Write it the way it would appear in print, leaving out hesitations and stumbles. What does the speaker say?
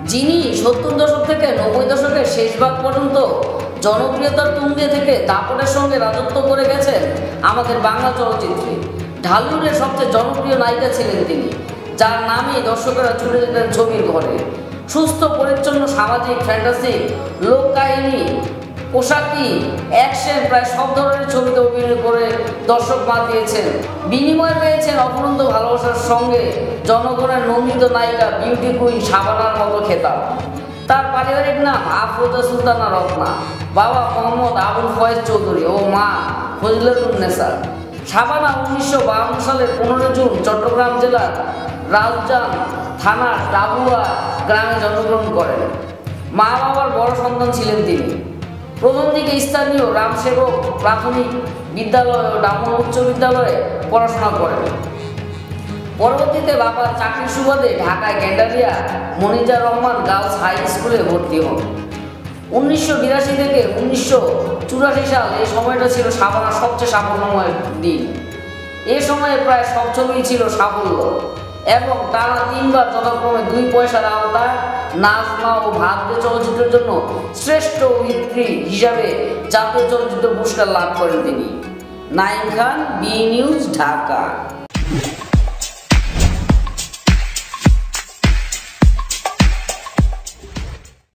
যিনি ৭০ দশক থেকে ৯০ দশকের শেষ ভাগ পর্যন্ত জনপ্রিয়তার তুঙ্গে থেকে দাপটের সঙ্গে রাজত্ব করে গেছেন আমাদের বাংলা চলচ্চিত্রে। ঢালিউডের সবচেয়ে জনপ্রিয় নায়িকা ছিলেন তিনি, যার নামেই দর্শকেরা ছুটে যেতেন ছবির ঘরে। সুস্থ পরিচ্ছন্ন সামাজিক, ফ্যান্টাসি, লোককাহিনী, পোশাকি, অ্যাকশন প্রায় সব ধরনের ছবিতে অভিনয় করে দর্শক মাতিয়েছেন। বিনিময় পেয়েছেন অপরন্ত ভালোবাসার সঙ্গে জনগণের নন্দিত নায়িকা বিউটি কুইন শাবানার মতো খেতাব। তার পারিবারিক নাম আফরোজা সুলতানা রত্না, বাবা মোহাম্মদ আবুল ফয়েজ চৌধুরী ও মা ফজিলাতুন্নেসা। শাবানা ১৯৫২ সালের ১৫ জুন চট্টগ্রাম জেলার রাউজান থানার ডাবুয়া গ্রামে জন্মগ্রহণ করেন। মা বাবার বড় সন্তান ছিলেন তিনি। প্রথম দিকে স্থানীয় রামসেবক প্রাথমিক বিদ্যালয় ও ডামুর উচ্চ বিদ্যালয়ে পড়াশোনা করেন। পরবর্তীতে বাবার চাকরির সুবাদে ঢাকায় গেন্ডারিয়া মনিজা রহমান গার্লস হাই স্কুলে ভর্তি হন। ১৯৮২ থেকে ১৯৮৪ সাল এই সময়টা ছিল শাবানার সবচেয়ে সাফল্যময় দিন। এ সময়ে প্রায় সব ছবিই ছিল সাফল্য এবং টানা ৩ বার যথাক্রমে ২ পয়সার আওতায় নাজমা ও ভাগ্যে চলচ্চিত্রের জন্য শ্রেষ্ঠ অভিনেত্রী হিসাবে জাতীয় চলচ্চিত্র পুরস্কার লাভ করেন তিনি। Naim Khan, B news, Dhaka.